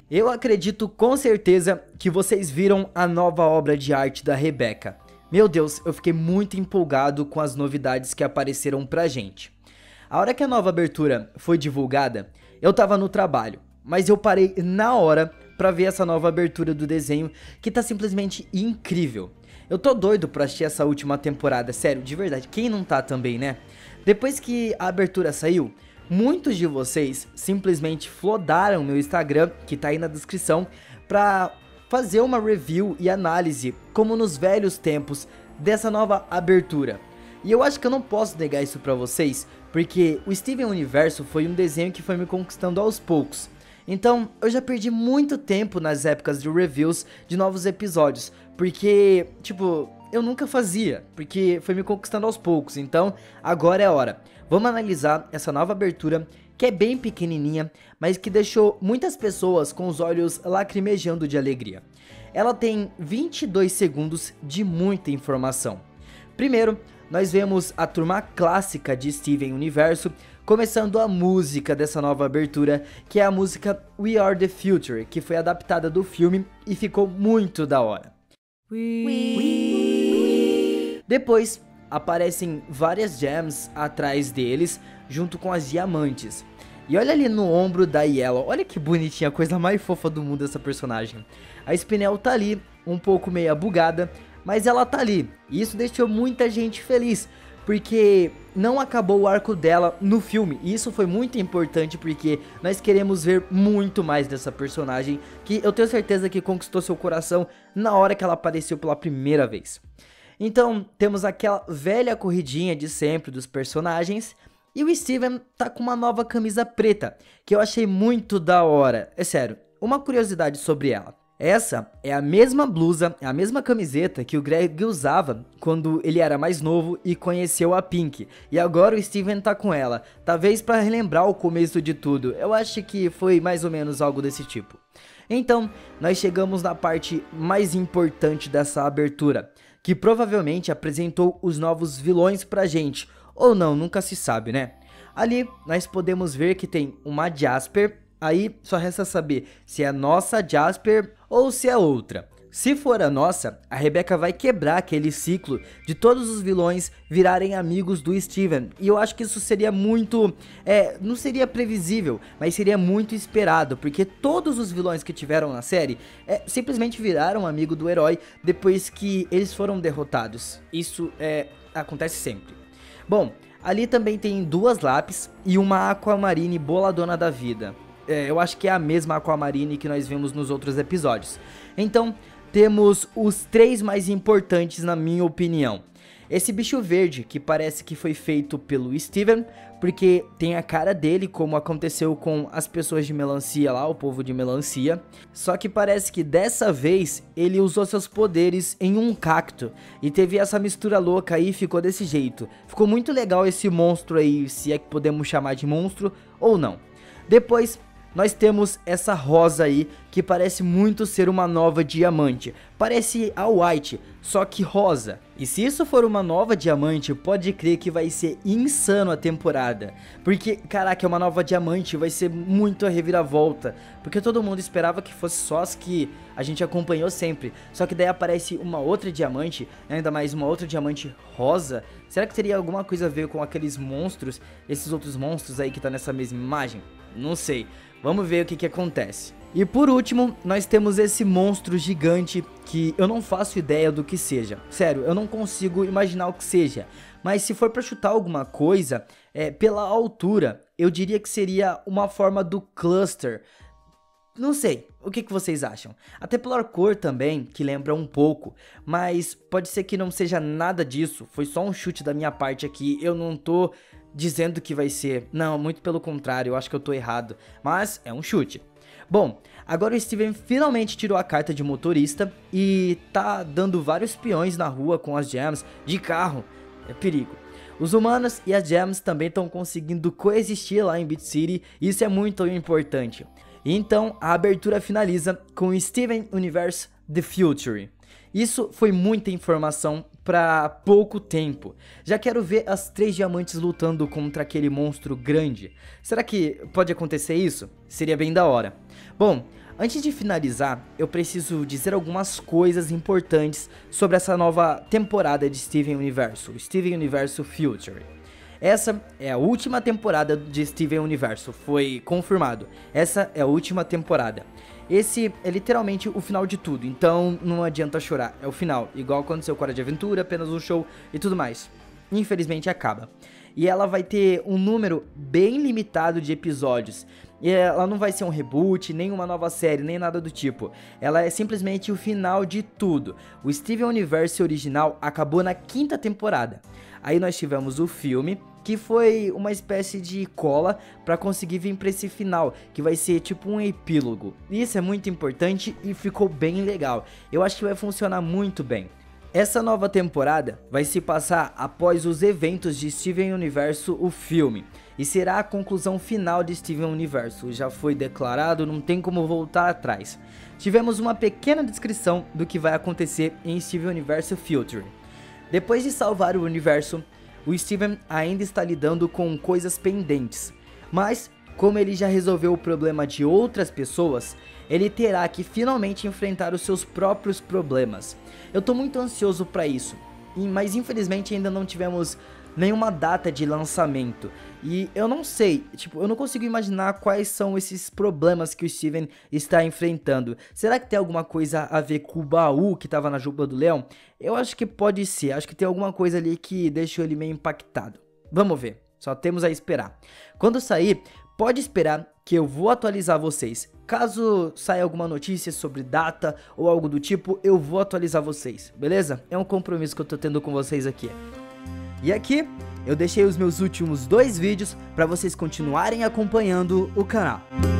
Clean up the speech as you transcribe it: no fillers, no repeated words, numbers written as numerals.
Eu acredito com certeza que vocês viram a nova obra de arte da Rebecca. Meu Deus, eu fiquei muito empolgado com as novidades que apareceram pra gente. A hora que a nova abertura foi divulgada, eu tava no trabalho, mas eu parei na hora pra ver essa nova abertura do desenho que tá simplesmente incrível. Eu tô doido pra assistir essa última temporada, sério, de verdade, quem não tá também, né? Depois que a abertura saiu, muitos de vocês simplesmente flodaram meu Instagram, que tá aí na descrição, pra fazer uma review e análise, como nos velhos tempos, dessa nova abertura. E eu acho que eu não posso negar isso pra vocês, porque o Steven Universo foi um desenho que foi me conquistando aos poucos. Então, eu já perdi muito tempo nas épocas de reviews de novos episódios, porque, tipo, eu nunca fazia, porque foi me conquistando aos poucos, então agora é a hora. Vamos analisar essa nova abertura, que é bem pequenininha, mas que deixou muitas pessoas com os olhos lacrimejando de alegria. Ela tem 22 segundos de muita informação. Primeiro, nós vemos a turma clássica de Steven Universo, começando a música dessa nova abertura, que é a música We Are The Future, que foi adaptada do filme e ficou muito da hora. Depois, aparecem várias gems atrás deles, junto com as diamantes. E olha ali no ombro da Yellow, olha que bonitinha, a coisa mais fofa do mundo essa personagem. A Spinel tá ali, um pouco meia bugada, mas ela tá ali. E isso deixou muita gente feliz, porque não acabou o arco dela no filme. E isso foi muito importante, porque nós queremos ver muito mais dessa personagem, que eu tenho certeza que conquistou seu coração na hora que ela apareceu pela primeira vez. Então, temos aquela velha corridinha de sempre dos personagens, e o Steven tá com uma nova camisa preta, que eu achei muito da hora. É sério, uma curiosidade sobre ela. Essa é a mesma blusa, é a mesma camiseta que o Greg usava quando ele era mais novo e conheceu a Pink. E agora o Steven tá com ela, talvez para relembrar o começo de tudo. Eu acho que foi mais ou menos algo desse tipo. Então, nós chegamos na parte mais importante dessa abertura, que provavelmente apresentou os novos vilões pra gente, ou não, nunca se sabe, né? Ali, nós podemos ver que tem uma Jasper, aí só resta saber se é a nossa Jasper ou se é outra. Se for a nossa, a Rebecca vai quebrar aquele ciclo de todos os vilões virarem amigos do Steven. E eu acho que isso seria muito... não seria previsível, mas seria muito esperado. Porque todos os vilões que tiveram na série simplesmente viraram amigo do herói depois que eles foram derrotados. Isso acontece sempre. Bom, ali também tem duas lápis e uma Aquamarine boladona da vida. Eu acho que é a mesma Aquamarine que nós vimos nos outros episódios. Então, temos os três mais importantes na minha opinião. Esse bicho verde, que parece que foi feito pelo Steven, porque tem a cara dele, como aconteceu com as pessoas de melancia lá, o povo de melancia. Só que parece que dessa vez ele usou seus poderes em um cacto e teve essa mistura louca aí e ficou desse jeito. Ficou muito legal esse monstro aí, se é que podemos chamar de monstro ou não. Depois nós temos essa rosa aí, que parece muito ser uma nova diamante. Parece a White, só que rosa. E se isso for uma nova diamante, pode crer que vai ser insano a temporada. Porque, caraca, é uma nova diamante, vai ser muito a reviravolta. Porque todo mundo esperava que fosse só as que a gente acompanhou sempre. Só que daí aparece uma outra diamante, ainda mais uma outra diamante rosa. Será que teria alguma coisa a ver com aqueles monstros, esses outros monstros aí que tá nessa mesma imagem? Não sei. Vamos ver o que acontece. E por último, nós temos esse monstro gigante que eu não faço ideia do que seja. Sério, eu não consigo imaginar o que seja. Mas se for pra chutar alguma coisa, pela altura, eu diria que seria uma forma do Cluster. Não sei, o que vocês acham? Até pela cor também, que lembra um pouco, mas pode ser que não seja nada disso, foi só um chute da minha parte aqui, eu não tô dizendo que vai ser, não, muito pelo contrário, eu acho que eu tô errado, mas é um chute. Bom, agora o Steven finalmente tirou a carta de motorista e tá dando vários peões na rua com as gems de carro, é perigo. Os humanos e as gems também estão conseguindo coexistir lá em Beat City, e isso é muito importante. Então, a abertura finaliza com o Steven Universe The Future. Isso foi muita informação para pouco tempo. Já quero ver as 3 diamantes lutando contra aquele monstro grande. Será que pode acontecer isso? Seria bem da hora. Bom, Antes de finalizar, eu preciso dizer algumas coisas importantes sobre essa nova temporada de Steven Universo, Steven Universo Future. Essa é a última temporada de Steven Universo, foi confirmado. Essa é a última temporada. Esse é literalmente o final de tudo, então não adianta chorar, é o final. Igual aconteceu com Hora de Aventura, apenas um show e tudo mais. Infelizmente acaba. E ela vai ter um número bem limitado de episódios. E ela não vai ser um reboot, nem uma nova série, nem nada do tipo. Ela é simplesmente o final de tudo. O Steven Universe original acabou na 5ª temporada. Aí nós tivemos o filme, que foi uma espécie de cola pra conseguir vir pra esse final, que vai ser tipo um epílogo. Isso é muito importante e ficou bem legal. Eu acho que vai funcionar muito bem. Essa nova temporada vai se passar após os eventos de Steven Universo, o filme, e será a conclusão final de Steven Universo. Já foi declarado, não tem como voltar atrás. Tivemos uma pequena descrição do que vai acontecer em Steven Universo Future. Depois de salvar o universo, o Steven ainda está lidando com coisas pendentes, mas como ele já resolveu o problema de outras pessoas, ele terá que finalmente enfrentar os seus próprios problemas. Eu tô muito ansioso pra isso, mas infelizmente ainda não tivemos nenhuma data de lançamento. E eu não sei, eu não consigo imaginar quais são esses problemas que o Steven está enfrentando. Será que tem alguma coisa a ver com o baú que tava na juba do leão? Eu acho que pode ser, acho que tem alguma coisa ali que deixou ele meio impactado. Vamos ver, só temos a esperar. Quando sair, pode esperar que eu vou atualizar vocês. Caso saia alguma notícia sobre data ou algo do tipo, eu vou atualizar vocês, beleza? É um compromisso que eu tô tendo com vocês aqui. E aqui, eu deixei os meus últimos 2 vídeos para vocês continuarem acompanhando o canal.